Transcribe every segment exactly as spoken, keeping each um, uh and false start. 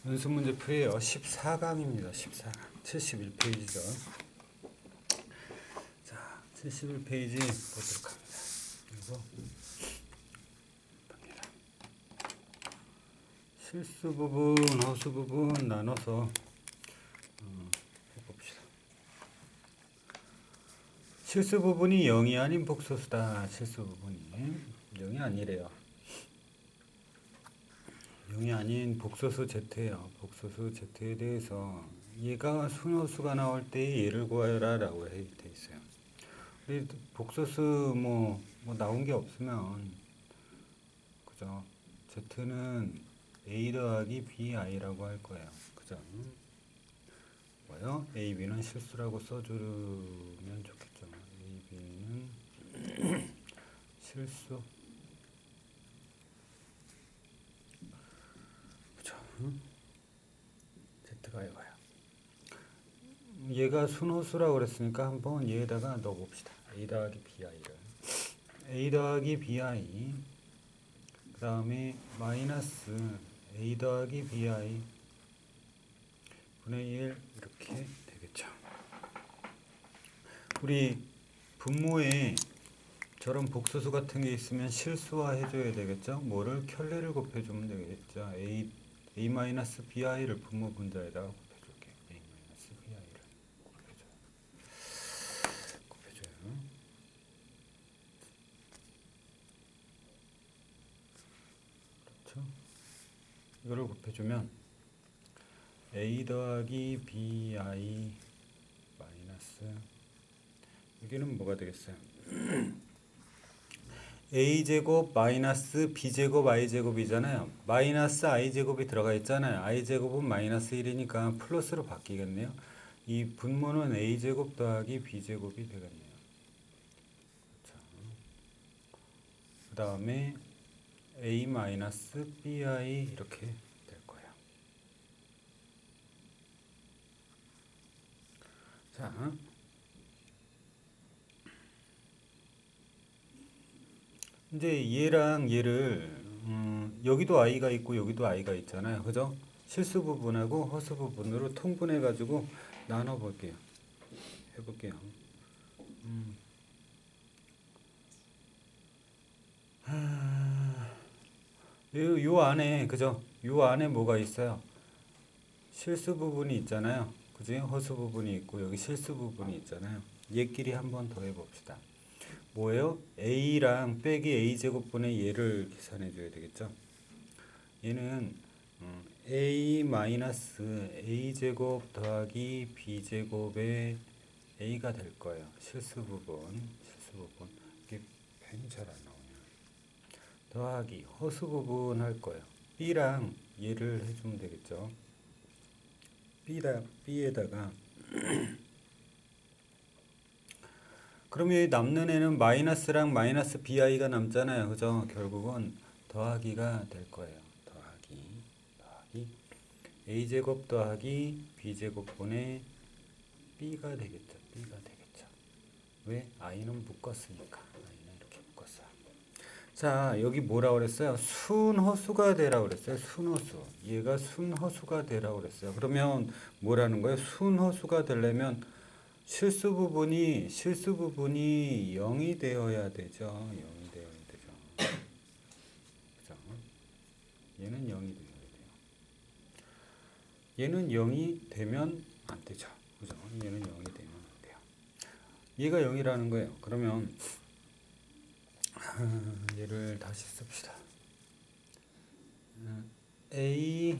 연습 문제 풀이에요. 십사 강입니다. 십사 강. 칠십일 페이지죠. 자, 칠십일 페이지 보도록 합니다. 그리고 갑니다. 실수 부분, 허수 부분 나눠서 어, 해봅시다. 실수 부분이 영이 아닌 복소수다. 실수 부분이 영이 아니래요. 영이 아닌 복소수 Z예요. 복소수 Z에 대해서 얘가 순호수가 나올 때 얘를 구하여라 라고 돼 있어요. 우리 복소수 뭐, 뭐 나온 게 없으면 그죠? Z는 A 더하기 비아이라고 할 거예요. 그죠? 뭐요? A, B는 실수라고 써주면 좋겠죠. A, B는 실수. Z가 이거야. 얘가 순호수라고 그랬으니까 한번 얘에다가 넣어봅시다. A 더하기 비아이를. A 더하기 비아이 그 다음에 마이너스 A 더하기 비아이 분의 일 이렇게 되겠죠. 우리 분모에 저런 복소수 같은 게 있으면 실수화 해줘야 되겠죠. 뭐를 켤레를 곱해주면 되겠죠. A A 마이너스 비아이를 분모 분자에다가 곱해줄게요. A 마이너스 비아이를 곱해줘요. 곱해줘요. 그렇죠. 이거를 곱해주면 A 더하기 비아이 마이너스 여기는 뭐가 되겠어요? a제곱 마이너스 b제곱 i제곱이잖아요. 마이너스 i제곱이 들어가 있잖아요. i제곱은 마이너스 일이니까 플러스로 바뀌겠네요. 이 분모는 a제곱 더하기 b제곱이 되겠네요. 그렇죠. 그 다음에 a 마이너스 bi 이렇게 될 거예요. 자, 이제 얘랑 얘를 음, 여기도 i가 있고 여기도 i가 있잖아요. 그죠? 실수 부분하고 허수 부분으로 통분해 가지고 나눠 볼게요. 해 볼게요. 음. 요, 요 안에 그죠? 요 안에 뭐가 있어요? 실수 부분이 있잖아요. 그지? 허수 부분이 있고 여기 실수 부분이 있잖아요. 얘끼리 한번 더 해봅시다. 뭐예요? a랑 빼기 a제곱분의 얘를 계산해 줘야 되겠죠. 얘는 a 마이너스 a제곱 더하기 b제곱의 a가 될 거예요. 실수 부분, 실수 부분. 이게 펜이 잘 안 나오냐. 더하기 허수 부분 할 거예요. b랑 얘를 해주면 되겠죠. b다, b에다가 그러면 남는 애는 마이너스랑 마이너스 bi가 남잖아요. 그죠? 결국은 더하기가 될 거예요. 더하기, 더하기 a제곱 더하기 b제곱분의 b가 되겠죠. b가 되겠죠. 왜? i는 묶었으니까. i는 이렇게 묶었어요. 자, 여기 뭐라 그랬어요? 순허수가 되라 그랬어요. 순허수. 얘가 순허수가 되라 그랬어요. 그러면 뭐라는 거예요? 순허수가 되려면 실수 부분이 실수 부분이 영이 되어야 되죠. 영이 되어야 되죠. 그죠? 얘는 영이 되어야 돼요. 얘는 영이 되면 안 되죠. 그죠? 얘는 영이 되면 안 돼요. 얘가 영이라는 거예요. 그러면 얘를 다시 씁시다. A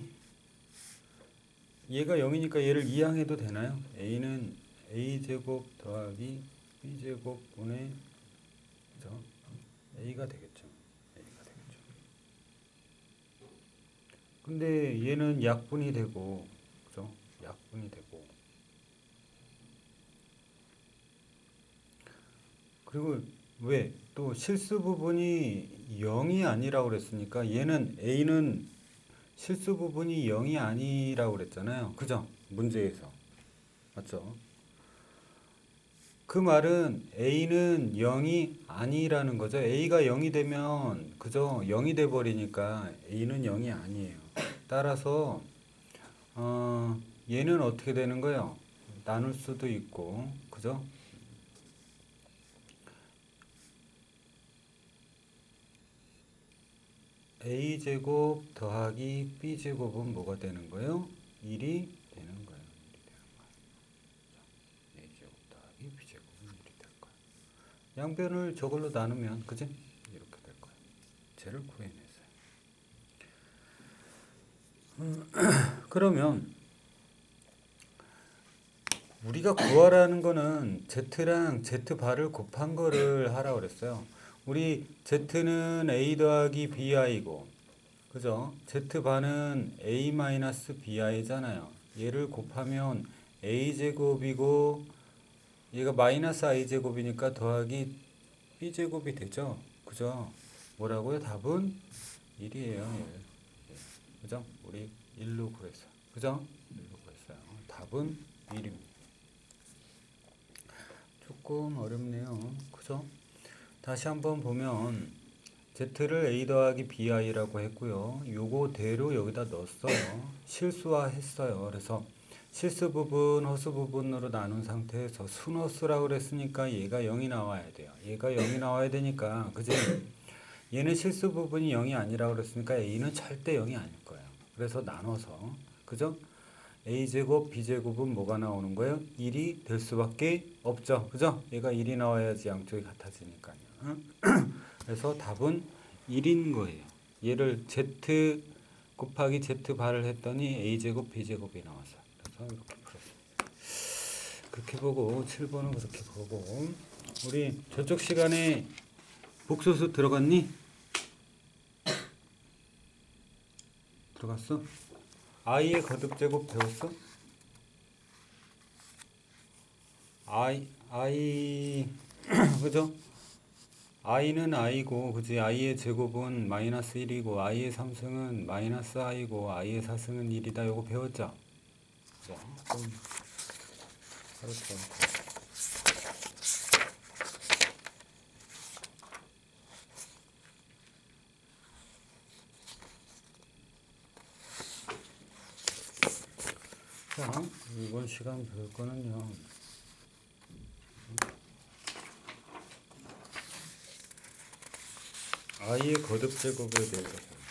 얘가 영이니까 얘를 이항해도 되나요? A는 a제곱 더하기 b제곱분의 그죠? a가 되겠죠. a가 되겠죠. 근데 얘는 약분이 되고 그죠? 약분이 되고 그리고 왜? 또 실수 부분이 영이 아니라고 그랬으니까 얘는 a는 실수 부분이 영이 아니라고 그랬잖아요. 그죠? 문제에서. 맞죠? 그 말은 a는 영이 아니라는 거죠. a가 영이 되면 그죠? 영이 돼 버리니까 a는 영이 아니에요. 따라서 어, 얘는 어떻게 되는 거예요? 나눌 수도 있고, 그죠? a제곱 더하기 b제곱은 뭐가 되는 거예요? 일이 되는 거예요. 일이 되는 거예요. a제곱 더하기 b제곱은 일이 될 거예요. 양변을 저걸로 나누면, 그지? 이렇게 될 거예요. 쟤를 구해냈어요. 그러면 우리가 구하라는 거는 z랑 z바를 곱한 거를 하라고 그랬어요. 우리 z는 a 더하기 bi고, 그죠? z바는 a 마이너스 bi잖아요. 얘를 곱하면 a제곱이고, 얘가 마이너스 i제곱이니까 더하기 b제곱이 되죠. 그죠? 뭐라고요? 답은 일이에요. 일. 그죠? 우리 일로 구했어요. 그죠? 일로 구했어요. 답은 일입니다. 조금 어렵네요. 그죠? 다시 한번 보면 z를 a 더하기 bi라고 했고요. 요거대로 여기다 넣었어요. 실수화했어요. 그래서 실수 부분, 허수 부분으로 나눈 상태에서 순허수라고 그랬으니까 얘가 영이 나와야 돼요. 얘가 영이 나와야 되니까, 그지? 얘는 실수 부분이 영이 아니라고 그랬으니까 a는 절대 영이 아닐 거예요. 그래서 나눠서, 그죠? a제곱, b제곱은 뭐가 나오는 거예요? 일이 될 수밖에 없죠. 그죠? 얘가 일이 나와야지 양쪽이 같아지니까요. 그래서 답은 일인 거예요. 얘를 z 곱하기 z바를 했더니 a제곱, b제곱이 나왔어요. 그래서 이렇게 풀었습니다. 그렇게 보고 칠 번은 그렇게 보고, 우리 저쪽 시간에 복소수 들어갔니? 들어갔어? i의 거듭제곱 배웠어? i, i, 그죠? i는 i고, 그지? i의 제곱은 마이너스 일이고, i의 삼승은 마이너스 i고, i의 사승은 일이다. 요거 배웠죠? 그죠? 좀, 그렇죠. 자, 이번 시간 배울 거는요. i의 거듭제곱에 대해서.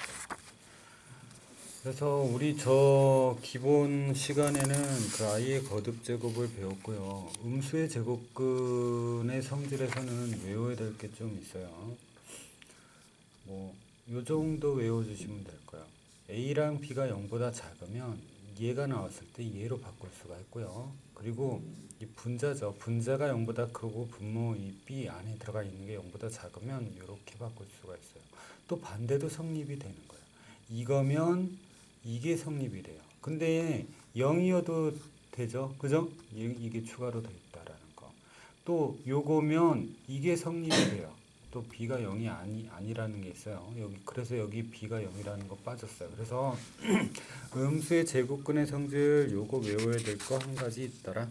그래서 우리 저 기본 시간에는 그 i의 거듭제곱을 배웠고요. 음수의 제곱근의 성질에서는 외워야 될 게 좀 있어요. 뭐, 요 정도 외워주시면 될 거예요. a랑 b가 영보다 작으면 얘가 나왔을 때 얘로 바꿀 수가 있고요. 그리고 이 분자죠. 분자가 영보다 크고 분모 이 b 안에 들어가 있는 게 영보다 작으면 이렇게 바꿀 수가 있어요. 또 반대도 성립이 되는 거예요. 이거면 이게 성립이 돼요. 근데 영이어도 되죠. 그죠? 이게 추가로 돼 있다라는 거. 또 요거면 이게 성립이 돼요. 또 b가 영이 아니, 아니라는 게 있어요. 여기, 그래서 여기 b가 영이라는 거 빠졌어요. 그래서 음수의 제곱근의 성질 요거 외워야 될 거 한 가지 있더라.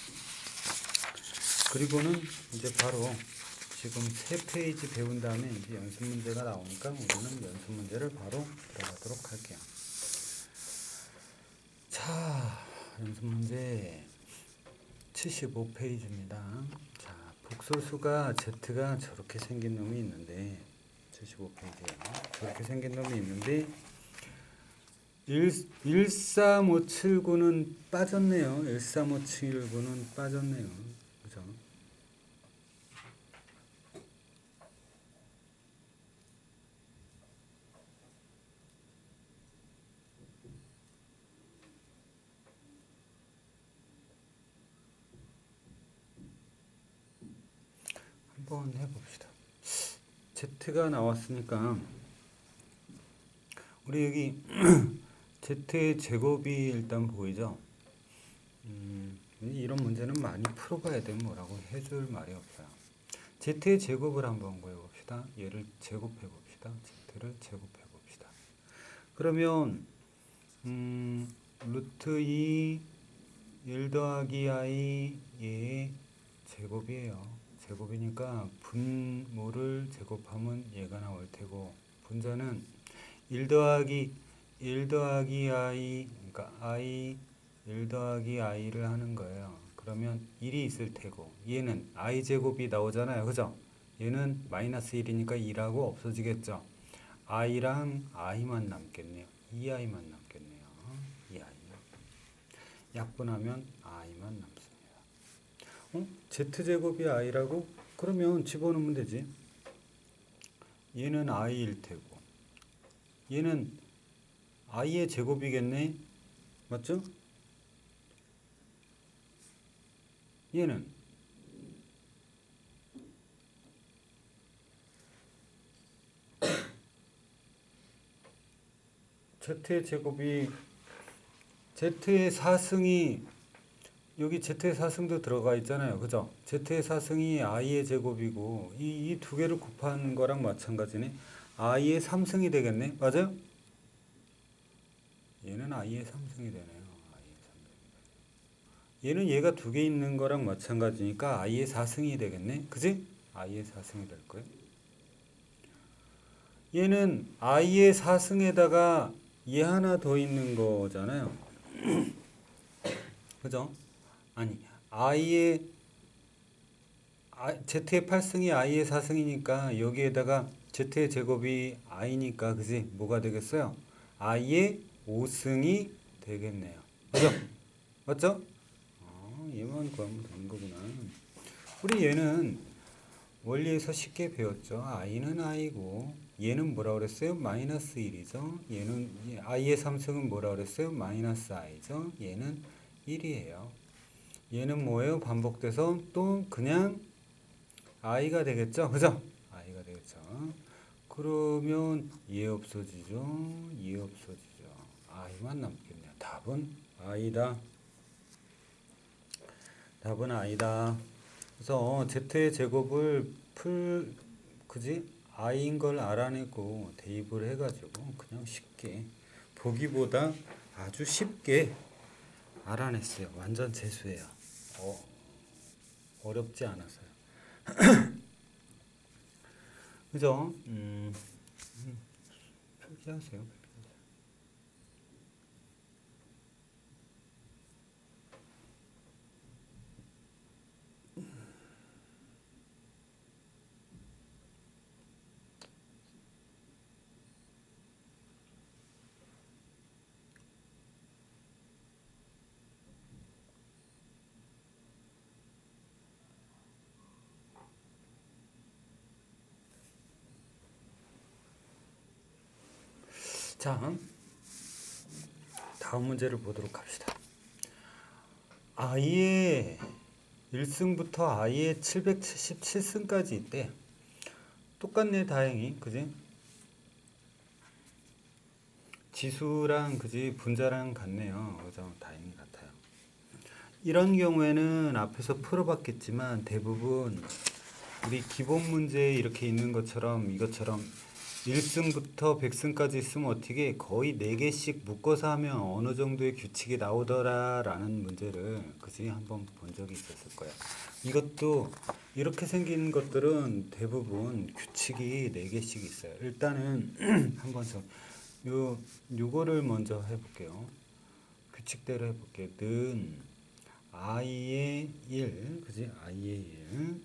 그리고는 이제 바로 지금 세 페이지 배운 다음에 이제 연습 문제가 나오니까 우리는 연습 문제를 바로 들어가도록 할게요. 자, 연습 문제 칠십오 페이지입니다. 자, 복소수가 z가 저렇게 생긴 놈이 있는데, 칠십오 페이지에 저렇게 생긴 놈이 있는데 일 삼 오 칠 구는 빠졌네요. 일 삼 오 칠 구는 빠졌네요. 그죠? 한번 해봅시다. z가 나왔으니까 우리 여기 z의 제곱이 일단 보이죠? 음, 이런 문제는 많이 풀어봐야 되면 뭐라고 해줄 말이 없어요. z의 제곱을 한번 구해봅시다. 얘를 제곱해봅시다. z를 제곱해봅시다. 그러면 음, 루트 이 일 더하기 i 얘의 제곱이에요. 제곱이니까 분모를 제곱하면 얘가 나올 테고, 분자는 일 더하기 일 더하기 i, 그러니까 i 일 더하기 i를 하는 거예요. 그러면 일이 있을 테고 얘는 i 제곱이 나오잖아요. 그죠? 얘는 마이너스 일이니까 일하고 없어지겠죠. i랑 i만 남겠네요. 이 아이만 남겠네요. 이 아이. 약분하면 i만 남습니다. 어? z제곱이 i라고? 그러면 집어넣으면 되지. 얘는 i일 테고 얘는 i의 제곱이겠네. 맞죠? 얘는 z의 제곱이 z의 사승이 여기 z의 사승도 들어가 있잖아요. 그죠? z의 사승이 i의 제곱이고 이, 이 두 개를 곱한 거랑 마찬가지네. i의 삼승이 되겠네. 맞아요? 얘는 i의 삼승이 되네요. i의 삼승이. 얘는 얘가 두 개 있는 거랑 마찬가지니까 i의 사승이 되겠네. 그지? i의 사승이 될 거예요. 얘는 i의 사승에다가 얘 하나 더 있는 거잖아요. 그죠? 아니, i의 z의 팔승이 i의 사승이니까 여기에다가 z의 제곱이 i니까 그지? 뭐가 되겠어요? i의 오승이 되겠네요. 그죠? 맞죠? 아, 얘만 구하면 되는 거구나. 우리 얘는 원리에서 쉽게 배웠죠. i는 i고 얘는 뭐라 그랬어요? 마이너스 일이죠. 얘는 i의 삼승은 뭐라 그랬어요? 마이너스 i죠. 얘는 일이에요. 얘는 뭐예요? 반복돼서 또 그냥 i가 되겠죠. 그죠? i가 되겠죠. 그러면 얘 없어지죠. 얘 없어지죠. i만 남겠네요. 답은 i다. 답은 i다. 그래서 z의 제곱을 풀 그지? i인 걸 알아내고 대입을 해가지고 그냥 쉽게 보기보다 아주 쉽게 알아냈어요. 완전 재수예요. 어, 어렵지 않아서요. 그죠? 음, 음, 표기하세요. 자, 다음 문제를 보도록 합시다. i의 일 승부터 i의 칠백칠십칠 승까지 있대. 똑같네, 다행히. 그지? 지수랑 그지 분자랑 같네요. 그죠? 다행히 같아요. 이런 경우에는 앞에서 풀어봤겠지만 대부분 우리 기본 문제에 이렇게 있는 것처럼 이것처럼 일 승부터 백 승까지 있으면 어떻게 거의 네 개씩 묶어서 하면 어느 정도의 규칙이 나오더라 라는 문제를 그지 한번 본 적이 있었을 거야. 이것도 이렇게 생긴 것들은 대부분 규칙이 네 개씩 있어요. 일단은 한번 저 요, 요거를 먼저 해볼게요. 규칙대로 해볼게요. 는 i의 일, 그지? i의 일,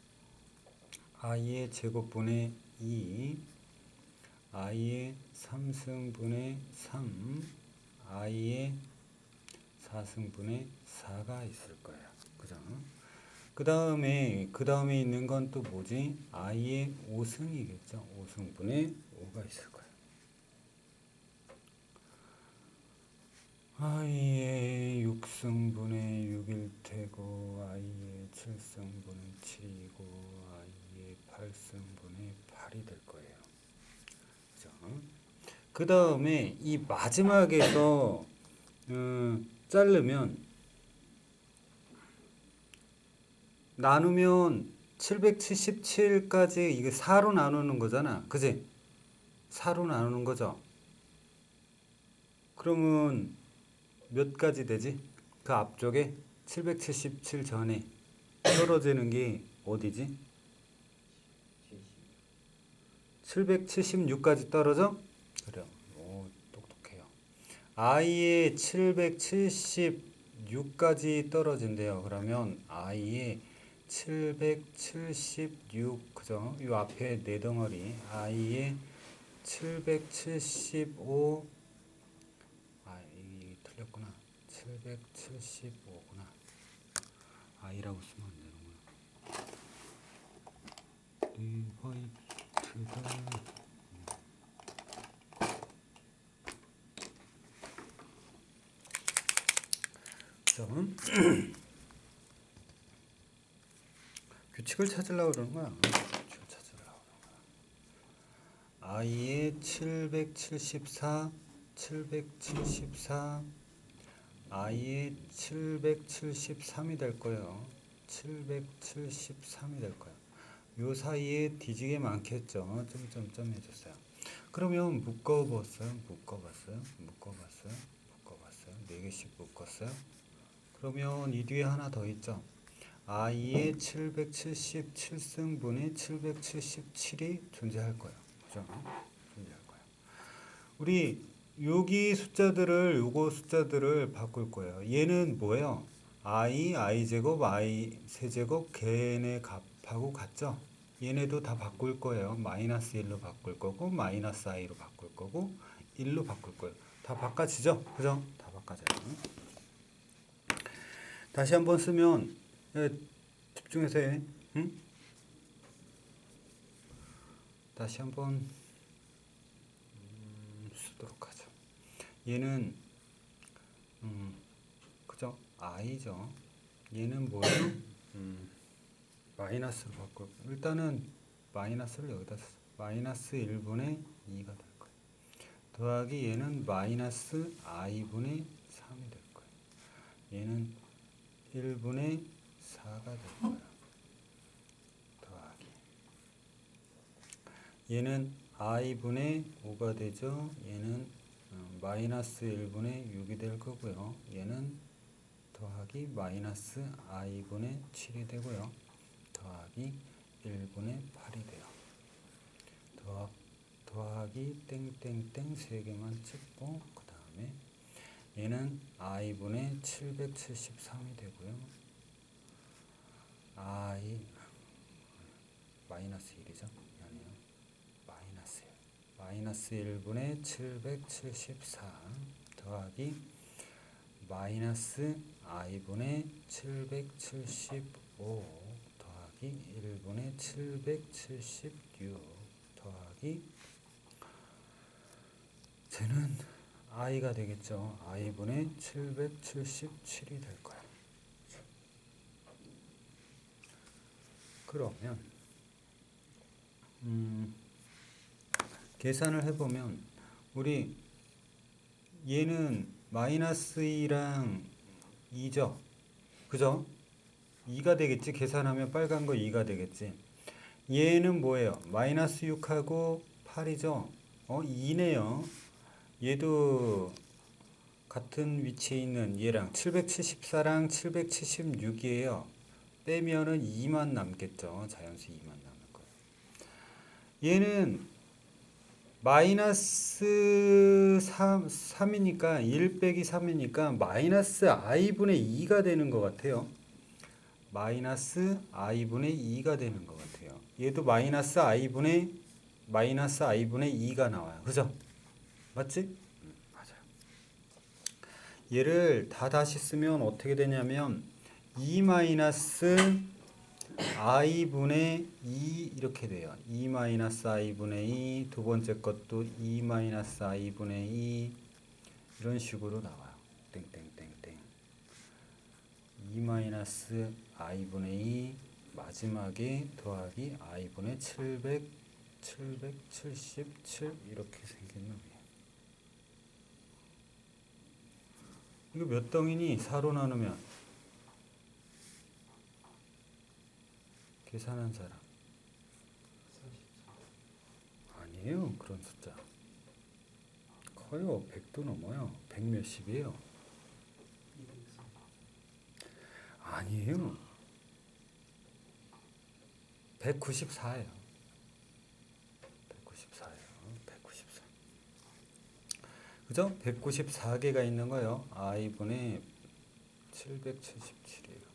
i의 제곱분의 이, i의 삼승분의 삼, i의 사승분의 사가 있을 거예요. 그죠? 그 다음에, 그 다음에 있는 건 또 뭐지? i의 오승이겠죠? 오승분의 오가 있을 거예요. i의 육승분의 육일 테고, i의 칠승분의 칠이고, i의 팔승분의 팔이 될 거예요. 그죠? 그 다음에 이 마지막에서 음, 자르면 나누면 칠백칠십칠까지 이게 사로 나누는 거잖아. 그지? 사로 나누는 거죠. 그러면 몇 가지 되지? 그 앞쪽에 칠백칠십칠 전에 떨어지는 게 어디지? 칠백칠십육까지 떨어져? 그래요. 오, 똑똑해요. i의 칠백칠십육까지 떨어진대요. 그러면 i의 칠백칠십육, 그죠? 이 앞에 네 덩어리 i의 칠백칠십오, 아 이게 틀렸구나. 칠백칠십오구나. i라고 쓰면 안 되는구나. 디바이트다. 점 규칙을 찾으려고 그러는 거야. 규칙을 찾으려고 그러는 거야. i의 칠백칠십사, 칠백칠십사, i의 칠백칠십삼이 될 거예요. 칠백칠십삼이 될 거예요. 요 사이에 뒤지게 많겠죠. 점점점 해줬어요. 그러면 묶어봤어요. 묶어봤어요. 묶어봤어요. 묶어봤어요. 네 개씩 묶었어요. 그러면 이 뒤에 하나 더 있죠. i의 칠백칠십칠 승분의 칠백칠십칠이 존재할 거예요. 그죠? 존재할 거예요. 우리 여기 숫자들을 요거 숫자들을 바꿀 거예요. 얘는 뭐예요? i, i제곱, i 세제곱 걔네 값하고 같죠? 얘네도 다 바꿀 거예요. 마이너스 일로 바꿀 거고 마이너스 i로 바꿀 거고 일로 바꿀 거예요. 다 바꿔지죠? 그죠? 다 바꿔져요. 다시 한번 쓰면 예, 집중해서 해. 응? 다시 한번 음, 쓰도록 하죠. 얘는 음, 그죠? i죠. 얘는 뭐예요? 음, 마이너스로 바꿀 거예요. 일단은 마이너스를 여기다 써. 마이너스 일분의 이가 될 거예요. 더하기 얘는 마이너스 i분의 삼이 될 거예요. 얘는 일분의 사가 될 거예요. 더하기 얘는 i분의 오가 되죠. 얘는 어, 마이너스 일분의 육이 될 거고요. 얘는 더하기 마이너스 i분의 칠이 되고요. 더하기 일분의 팔이 돼요. 더, 더하기 땡땡땡 세 개만 찍고 그 다음에 얘는 i분의 칠백칠십삼이 되고요. i 마이너스 일이죠. 아니요. 마이너스 일. 마이너스 일분의 칠백칠십사 더하기 마이너스 i분의 칠백칠십오 더하기 일분의 칠백칠십육 더하기 쟤는 i가 되겠죠. i분의 칠백칠십칠이 될 거야. 그러면 음, 계산을 해보면 우리 얘는 마이너스 이랑 이죠. 그죠? 이가 되겠지. 계산하면 빨간 거 이가 되겠지. 얘는 뭐예요? 마이너스 육하고 팔이죠. 어, 이네요. 얘도 같은 위치에 있는 얘랑 칠백칠십사랑 칠백칠십육이에요. 빼면은 이만 남겠죠. 자연수 이만 남을 거예요. 얘는 마이너스 삼, 삼이니까 일 빼기 삼이니까 마이너스 i분의 이가 되는 것 같아요. 마이너스 i분의 이가 되는 것 같아요. 얘도 마이너스 i분의 마이너스 i분의 이가 나와요. 그죠? 맞지? 음, 맞아요. 얘를 다 다시 쓰면 어떻게 되냐면 이 마이너스 i분의 이 이렇게 돼요. 이 마이너스 i분의 이, 두 번째 것도 이 마이너스 i분의 이 이런 식으로 나와요. 땡땡땡땡. 이 마이너스 i분의 이 마지막에 더하기 i분의 칠백, 칠백칠십칠 이렇게 생긴 놈이에요. 이거 몇 덩이니? 사로 나누면 계산한 사람 아니에요. 그런 숫자 커요. 백도 넘어요. 백 몇십이에요. 아니에요. 백구십사예요. 백구십사예요. 백구십사. 그죠? 백구십사 개가 있는 거예요. i분의 칠백칠십칠이에요.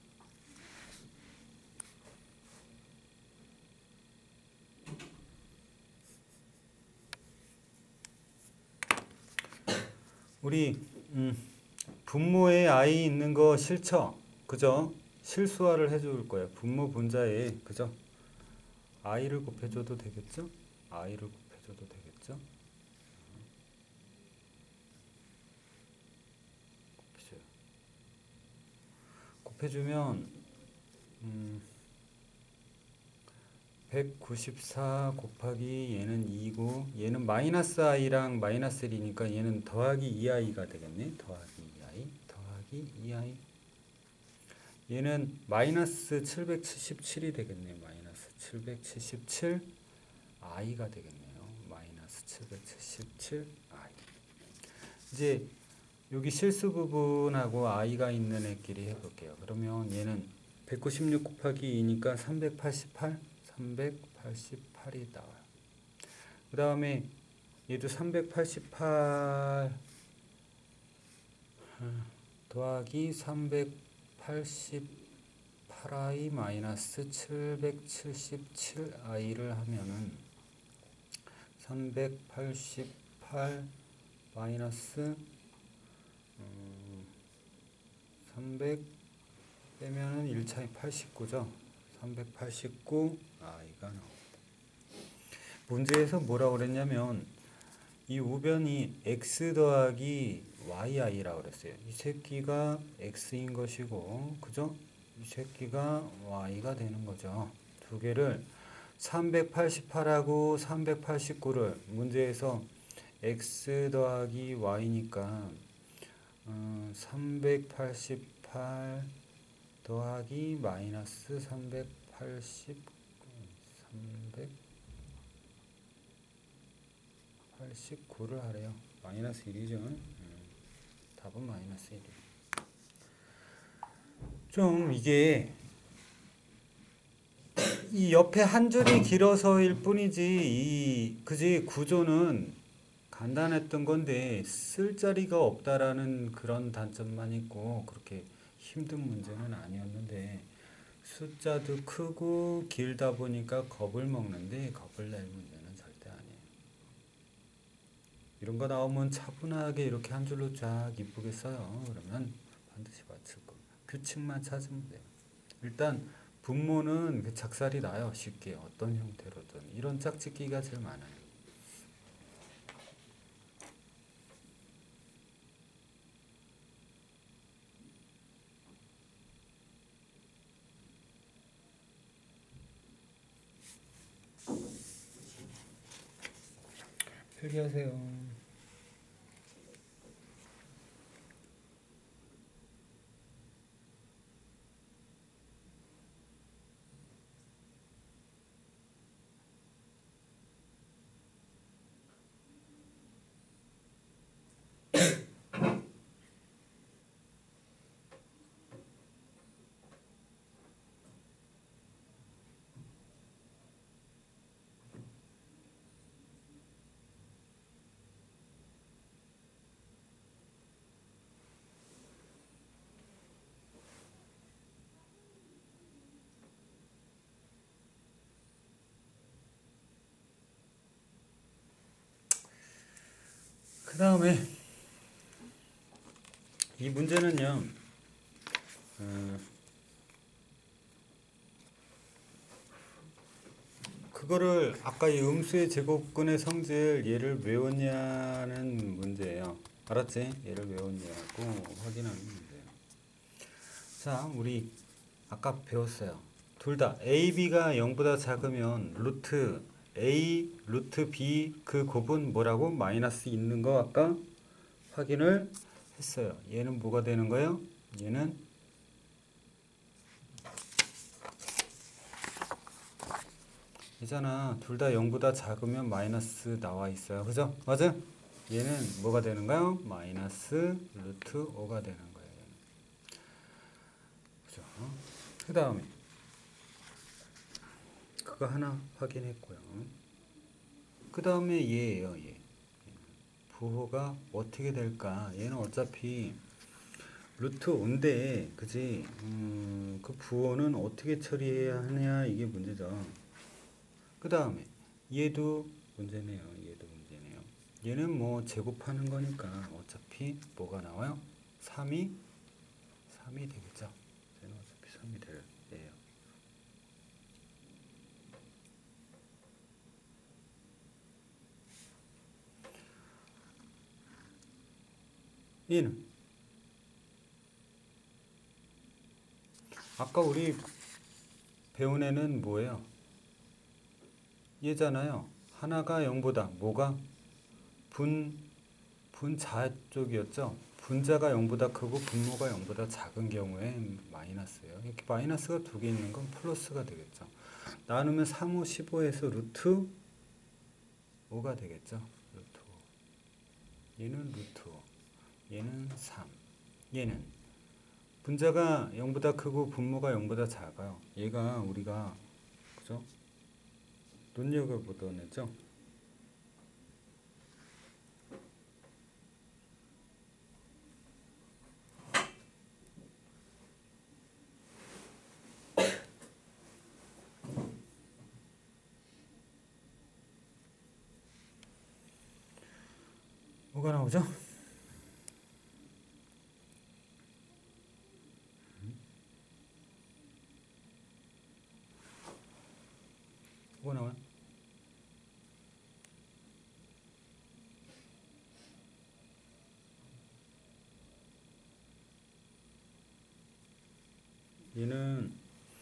우리 음, 분모에 i 있는 거 싫죠? 그죠? 실수화를 해줄 거예요. 분모 분자에 그죠? i를 곱해줘도 되겠죠? i를 곱해줘도 되겠죠? 곱해줘요. 곱해주면 음, 백구십사 곱하기 얘는 이고 얘는 마이너스 i랑 마이너스 일이니까 얘는 더하기 이 아이가 되겠네. 더하기 이 아이 더하기 이 아이 얘는 마이너스 칠백칠십칠이 되겠네. 마이너스 칠백칠십칠 i가 되겠네요. 마이너스 칠백칠십칠 아이. 이제 여기 실수 부분하고 i가 있는 애끼리 해볼게요. 그러면 얘는 백구십육 곱하기 이니까 삼백팔십팔 삼백팔십팔이 나와요. 그 다음에 얘도 삼백팔십팔 더하기 삼백팔십팔 아이 마이너스 칠백칠십칠 아이를 하면은 삼백팔십팔 마이너스 음, 삼백 빼면은 일 차이 팔십구죠. 삼백팔십구 아이가 나옵니다. 문제에서 뭐라고 그랬냐면 이 우변이 x 더하기 yi라고 그랬어요. 이 새끼가 x인 것이고 그죠? 이 새끼가 y가 되는 거죠. 두 개를 삼백팔십팔하고 삼백팔십구를 문제에서 x 더하기 y니까 어, 삼백팔십팔 더하기 마이너스 삼백팔십 삼백팔십구를 하래요. 마이너스 일이죠. 음, 답은 마이너스 일이에요. 좀 이게 이 옆에 한 줄이 길어서일 뿐이지 이 그지 구조는 간단했던 건데 쓸 자리가 없다라는 그런 단점만 있고 그렇게 힘든 문제는 아니었는데 숫자도 크고 길다 보니까 겁을 먹는데 겁을 낼 문제는 절대 아니에요. 이런 거 나오면 차분하게 이렇게 한 줄로 쫙 이쁘게 써요. 그러면 반드시 맞출 거예요. 규칙만 찾으면 돼요. 일단 분모는 그 작살이 나요. 쉽게 어떤 형태로든. 이런 짝짓기가 제일 많아요. 필기하세요. 그 다음에 이 문제는요. 어, 그거를 아까 이 음수의 제곱근의 성질 얘를 외웠냐는 문제예요. 알았지? 얘를 외웠냐고 확인하는 문제예요. 자, 우리 아까 배웠어요. 둘 다 a, b가 영보다 작으면 루트 a, 루트 b 그 곱은 뭐라고? 마이너스 있는 거 아까 확인을 했어요. 얘는 뭐가 되는 거예요? 얘는 이잖아. 둘 다 영보다 작으면 마이너스 나와 있어요. 그죠? 맞아? 얘는 뭐가 되는가요? 마이너스 루트 오가 되는 거예요. 그죠? 그 다음에 그거 하나 확인했고요. 그 다음에 얘예요. 얘. 부호가 어떻게 될까? 얘는 어차피 루트 오인데, 그지? 음, 그 부호는 어떻게 처리해야 하냐, 이게 문제죠. 그 다음에 얘도 문제네요. 얘도 문제네요. 얘는 뭐 제곱하는 거니까 어차피 뭐가 나와요? 삼이 삼이 되겠죠. 얘는 어차피 삼이 될 예요. 얘는 아까 우리 배운 애는 뭐예요? 얘잖아요. 하나가 영보다 뭐가 분 분자 쪽이었죠. 분자가 영보다 크고 분모가 영보다 작은 경우에 마이너스예요. 이렇게 마이너스가 두 개 있는 건 플러스가 되겠죠. 나누면 삼, 오, 십오에서 루트 오가 되겠죠. 루트 오. 얘는 루트 오. 얘는 삼. 얘는 분자가 영보다 크고 분모가 영보다 작아요. 얘가 우리가 그죠? 눈여겨보던 애죠. 뭐가 나오죠? 뭐가 나와요? 얘는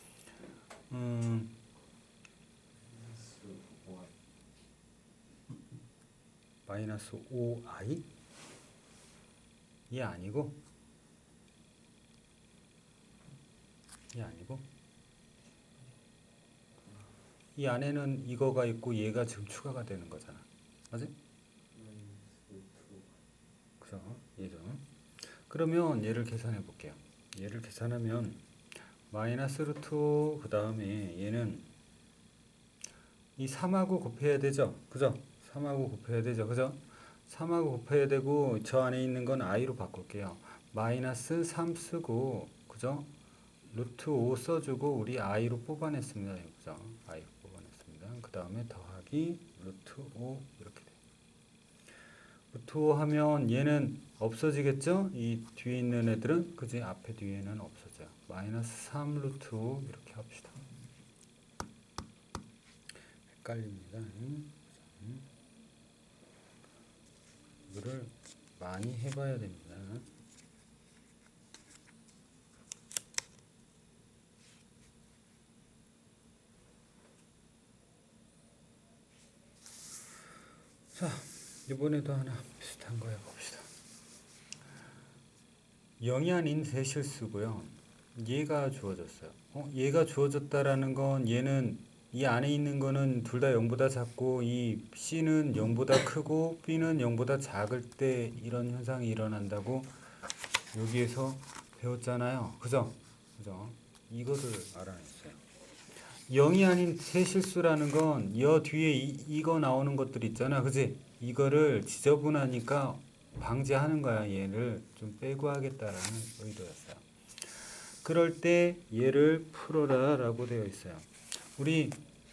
음, 마이너스 오 아이? 얘 아니고 얘 아니고 이 안에는 이거가 있고 얘가 지금 추가가 되는 거잖아. 맞지? 그죠? 얘죠. 그러면 얘를 계산해 볼게요. 얘를 계산하면 마이너스 루트 오, 그 다음에 얘는 이 삼하고 곱해야 되죠. 그죠? 삼하고 곱해야 되죠. 그죠? 삼하고 곱해야 되고 저 안에 있는 건 i로 바꿀게요. 마이너스 삼 쓰고 그죠? 루트 오 써주고 우리 i로 뽑아냈습니다. 그죠? i로 뽑아냈습니다. 그 다음에 더하기 루트 오 이렇게 돼요. 루트 오 하면 얘는 없어지겠죠? 이 뒤에 있는 애들은 그지? 앞에 뒤에는 없어져요. 마이너스 삼 루트 오 이렇게 합시다. 헷갈립니다. 이거를 많이 해봐야 됩니다. 자, 이번에도 하나 비슷한 거 해봅시다. 영이 아닌 세실수고요. 얘가 주어졌어요. 어, 얘가 주어졌다라는 건 얘는 이 안에 있는 거는 둘 다 영보다 작고 이 C는 영보다 크고 B는 영보다 작을 때 이런 현상이 일어난다고 여기에서 배웠잖아요. 그죠? 그죠? 이거를 알아냈어요. 영이 아닌 세실수라는 건 여 뒤에 이, 이거 나오는 것들 있잖아. 그지? 이거를 지저분하니까 방지하는 거야. 얘를 좀 빼고 하겠다라는 의도였어요. 그럴 때 얘를 풀어라 라고 되어 있어요. 우리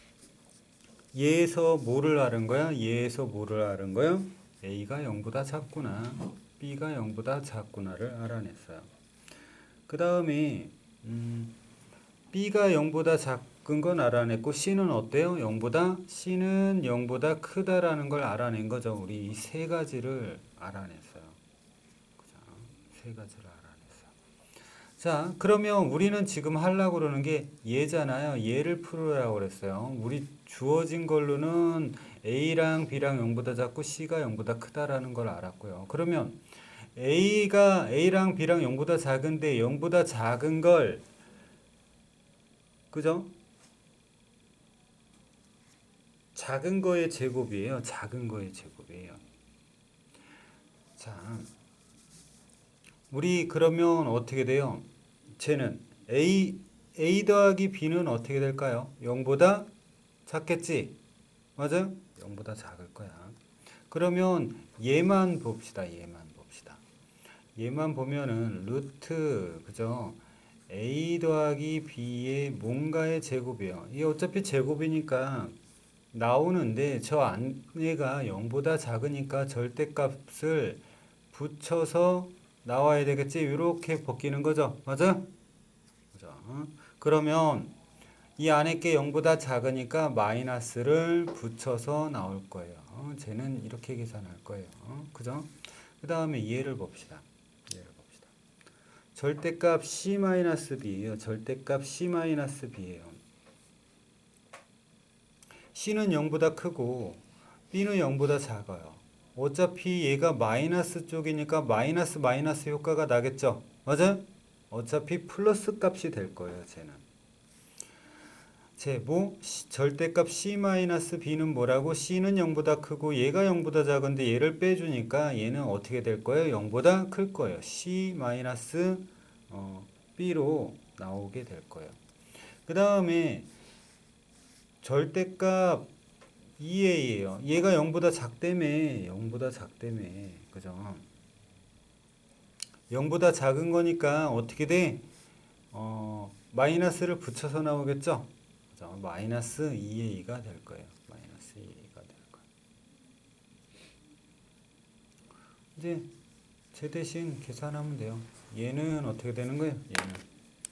얘에서 뭐를 알은 거야? 얘에서 뭐를 알은 거야? A가 영보다 작구나, B가 영보다 작구나를 알아냈어요. 그 다음에 음, B가 영보다 작은 건 알아냈고 C는 어때요? 영보다? C는 영보다 크다라는 걸 알아낸 거죠. 우리 이 세 가지를 알아냈어요. 그죠? 세 가지를 알아냈어요. 자, 그러면 우리는 지금 하려고 그러는 게 얘잖아요. 얘를 풀으라고 그랬어요. 우리 주어진 걸로는 A랑 B랑 영보다 작고 C가 영보다 크다라는 걸 알았고요. 그러면 A가 A랑 B랑 영보다 작은데 영보다 작은 걸 그죠? 작은 거의 제곱이에요. 작은 거의 제곱이에요. 자, 우리 그러면 어떻게 돼요? 쟤는 A, A 더하기 B는 어떻게 될까요? 영보다 작겠지? 맞아요? 영보다 작을 거야. 그러면 얘만 봅시다. 얘만 봅시다. 얘만 보면은 루트 그죠? a 더하기 b의 뭔가의 제곱이에요. 이게 어차피 제곱이니까 나오는데 저 안에가 영보다 작으니까 절대값을 붙여서 나와야 되겠지. 이렇게 벗기는 거죠. 맞아? 그죠? 그러면 이 안에 게 영보다 작으니까 마이너스를 붙여서 나올 거예요. 쟤는 이렇게 계산할 거예요. 그죠? 그 다음에 얘를 봅시다. 얘를 봅시다. 절대값 c-b예요. 절대값 c-b예요. c는 영보다 크고 b는 영보다 작아요. 어차피 얘가 마이너스 쪽이니까 마이너스 마이너스 효과가 나겠죠. 맞아요? 어차피 플러스 값이 될 거예요. 쟤는. 제 뭐 절대값 c-b는 뭐라고? c는 영보다 크고 얘가 영보다 작은데 얘를 빼주니까 얘는 어떻게 될 거예요? 영보다 클 거예요. c-b로 나오게 될 거예요. 그 다음에 절대값 이 에이예요. 얘가 영보다 작다며. 영보다 작다며. 그죠? 영보다 작은 거니까 어떻게 돼? 어, 마이너스를 붙여서 나오겠죠? 그죠? 마이너스 이 에이가 될 거예요. 마이너스 이 에이가 될 거예요. 이제 제 대신 계산하면 돼요. 얘는 어떻게 되는 거예요? 얘는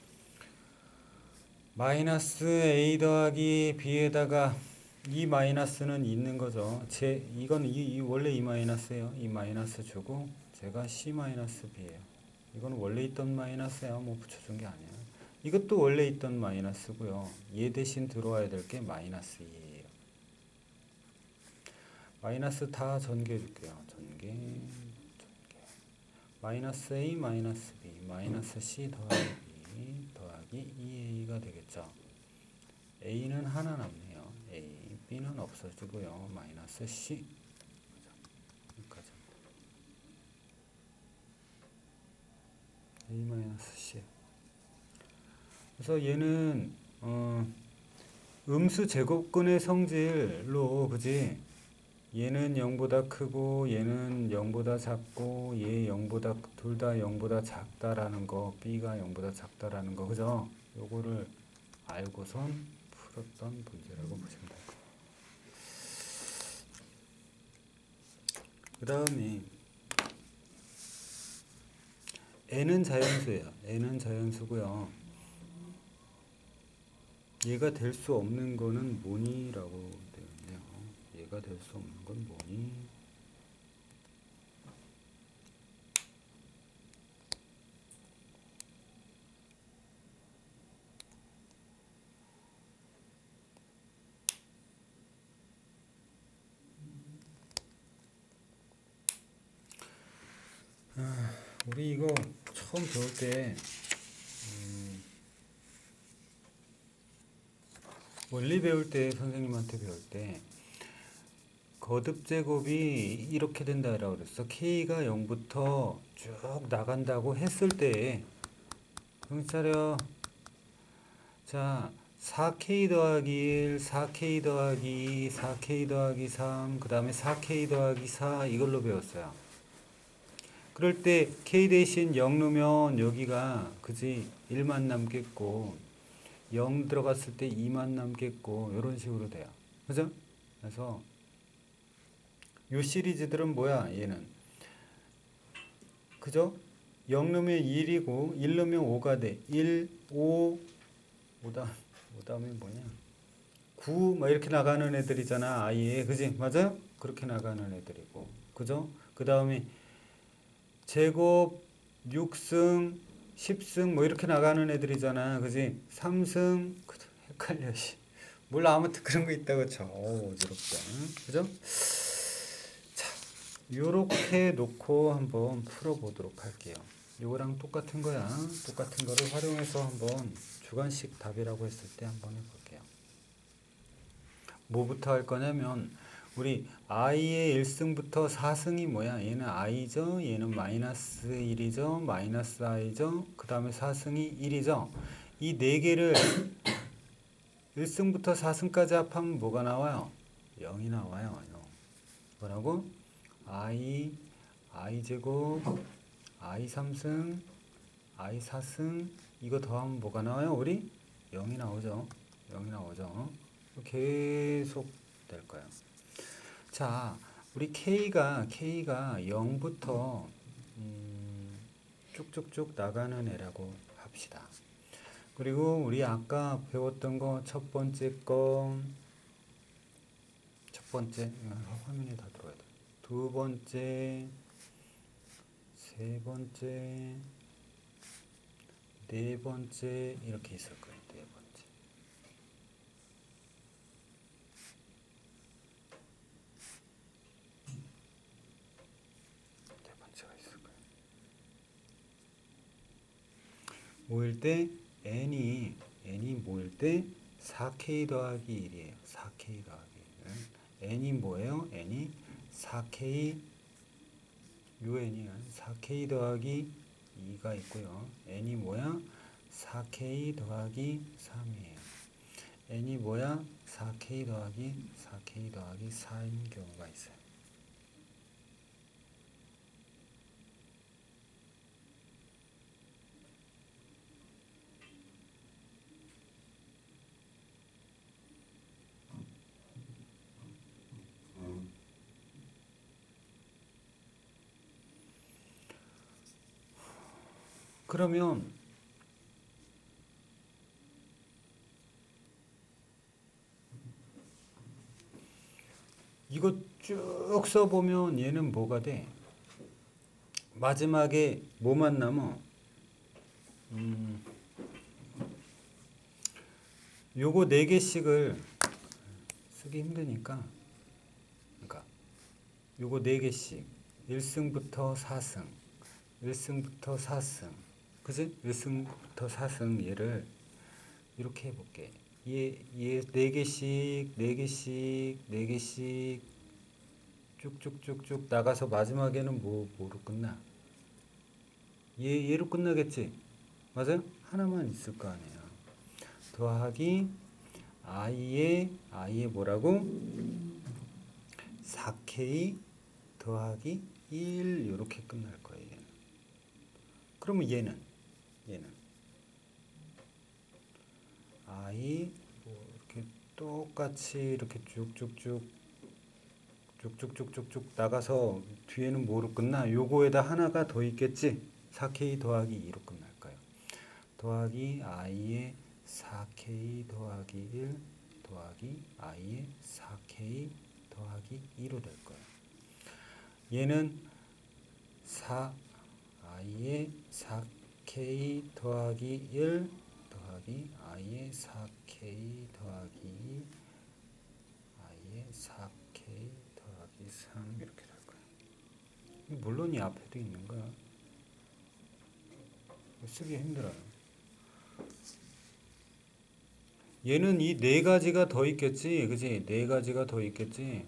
마이너스 a 더하기 b에다가 이 마이너스는 있는 거죠. 제 이건 이, 이 원래 이 마이너스예요. 이 마이너스 주고 제가 c-b예요. 이건 원래 있던 마이너스야. 뭐 붙여준 게 아니야. 이것도 원래 있던 마이너스고요. 얘 대신 들어와야 될 게 마이너스 이예요. 마이너스 다 전개해 줄게요. 전개, 전개. 마이너스 a 마이너스 b 마이너스 c 더하기 b 더하기 이 에이가 되겠죠. a는 하나 남네요. a, b는 없어지고요. 마이너스 c 여기까지 a 마이너스 c. 그래서 얘는 어, 음수 제곱근의 성질로 그지? 얘는 영보다 크고 얘는 영보다 작고 얘 영보다 둘 다 영보다 작다라는 거, b가 영보다 작다라는 거, 그죠? 요거를 알고선 풀었던 문제라고 보시면 될 거예요. 그 다음에 n은 자연수예요. n은 자연수고요. 얘가 될 수 없는 거는 뭐니라고 되어 있네요. 얘가 될 수 없는 건 뭐니? 아, 우리 이거 처음 배울 때 음, 원리 배울 때 선생님한테 배울 때 거듭 제곱이 이렇게 된다라고 그랬어. k가 영부터 쭉 나간다고 했을 때 정신 차려. 자, 사 케이 더하기 일, 사 케이 더하기 이, 사 케이 더하기 삼, 그 다음에 사 케이 더하기 사 이걸로 배웠어요. 그럴 때 k 대신 영 넣으면 여기가 그지 일만 남겠고 영 들어갔을 때 이만 남겠고 이런 식으로 돼요. 그죠? 그래서 요 시리즈들은 뭐야? 얘는 그죠? 영 넣으면 일이고 일 넣으면 오가 돼. 일, 오, 오 다음, 오 다음에 뭐냐? 구 막 이렇게 나가는 애들이잖아. 아예 그지? 맞아요? 그렇게 나가는 애들이고 그죠? 그 다음에 제곱 육 승 십 승 뭐 이렇게 나가는 애들이잖아. 그지? 삼 승 헷갈려. 몰라. 아무튼 그런 거 있다고 쳐. 오, 어지럽다. 그죠? 자, 요렇게 놓고 한번 풀어보도록 할게요. 요거랑 똑같은 거야. 똑같은 거를 활용해서 한번 주관식 답이라고 했을 때 한번 해볼게요. 뭐부터 할 거냐면 우리 i의 일 승부터 사 승이 뭐야? 얘는 i죠. 얘는 마이너스 일이죠. 마이너스 i죠. 그 다음에 사 승이 일이죠. 이 네 개를 일 승부터 사 승까지 합하면 뭐가 나와요? 영이 나와요. 영. 뭐라고? i i 제곱 i 삼승 i 사승 이거 더하면 뭐가 나와요? 우리 영이 나오죠. 영이 나오죠. 계속 될 거예요. 자, 우리 k가 k가 영부터 음, 쭉쭉쭉 나가는 애라고 합시다. 그리고 우리 아까 배웠던 거 첫 번째 거, 첫 번째 화면에 다 들어야 돼. 두 번째, 세 번째, 네 번째 이렇게 있을 거예요. 네 번째. 네 번째가 있을 거예요. 모일 때 n이 n이 모일 때 사 케이 더하기 일이에요. 사 케이 더하기 일. n이 뭐예요? n이 사 케이 요 n이 사 케이 더하기 이가 있고요. n이 뭐야? 사 케이 더하기 삼이에요. n이 뭐야? 사 케이 더하기 사 케이 더하기 사인 경우가 있어요. 그러면 이거 쭉 써보면 얘는 뭐가 돼? 마지막에 뭐만 남어? 음, 요거 네 개씩을 쓰기 힘드니까 그러니까 요거 네 개씩 일 승부터 사 승 일 승부터 사 승 그지? 일 승부터 사 승 얘를 이렇게 해볼게. 얘, 얘 네 개씩 네 개씩 네 개씩 쭉쭉쭉쭉 나가서 마지막에는 뭐, 뭐로 끝나? 얘, 얘로 끝나겠지? 맞아요? 하나만 있을 거 아니에요. 더하기 i의 i의 뭐라고? 사 케이 더하기 일 이렇게 끝날 거예요. 얘는. 그러면 얘는 얘는 i 뭐 이렇게 똑같이 이렇게 쭉쭉쭉 쭉쭉쭉쭉쭉 나가서 뒤에는 뭐로 끝나? 요거에다 하나가 더 있겠지? 사 케이 더하기 이로 끝날 거예요. 더하기 i의 사 케이 더하기 일 더하기 i의 사 케이 더하기 이로 될 거예요. 얘는 사 i의 사 케이 더하기 일 더하기 i의 사 케이 더하기 이 i의 사 케이 더하기 삼 이렇게 될 거예요. 물론 이 앞에도 있는 거야. 쓰기 힘들어요. 얘는 이 네 가지가 더 있겠지, 그지? 네 가지가 더 있겠지.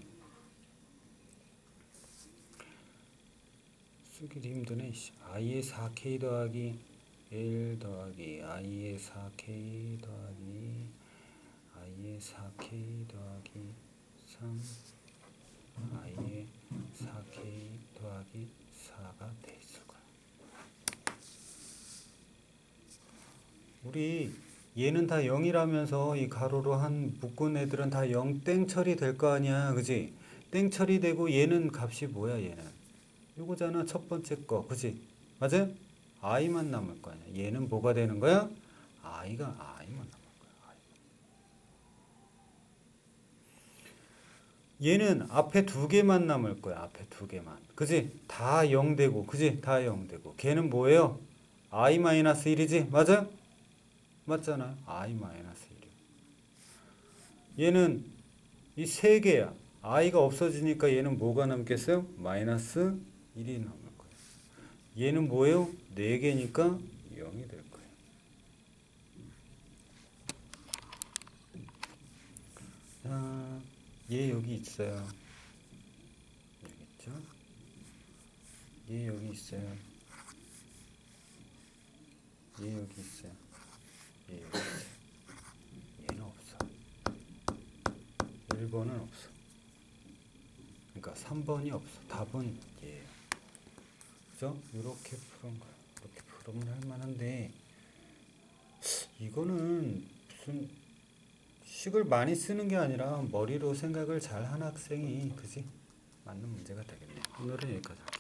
쓰기도 힘드네. i의 사 케이 더하기 일 더하기 i의 사 케이 더하기 i의 사 케이 더하기 삼 i의 사 케이 더하기 사가 돼 있을 거야. 우리 얘는 다 영이라면서 이 가로로 한 묶은 애들은 다 영 땡 처리될 거 아니야, 그지? 땡 처리되고 얘는 값이 뭐야, 얘는? 요거잖아, 첫 번째 거, 그지? 맞아요? i만 남을 거 아니야. 얘는 뭐가 되는 거야? i가 i만 남을 거야. I. 얘는 앞에 두 개만 남을 거야. 앞에 두 개만. 그지? 다 영 되고, 그지? 다 영 되고. 걔는 뭐예요? i 마이너스 일이지? 맞아요? 맞잖아요. i 마이너스 일이요. 얘는 이 세 개야. i가 없어지니까 얘는 뭐가 남겠어요? 마이너스 일이 남을 거예요. 얘는 뭐예요? 네 개니까 영이 될 거예요. 자, 얘 여기 있어요. 여기 있죠? 얘 여기 있어요. 얘 여기 있어요. 얘 여기 있어요. 얘는 없어. 일 번은 없어. 그러니까 삼 번이 없어. 답은 얘예요. 그죠? 이렇게 푸는 거야. 이렇게 풀으면 할 만한데 이거는 무슨 식을 많이 쓰는 게 아니라 머리로 생각을 잘 하는 학생이 그지? 맞는 문제가 되겠네요. 오늘은 여기까지.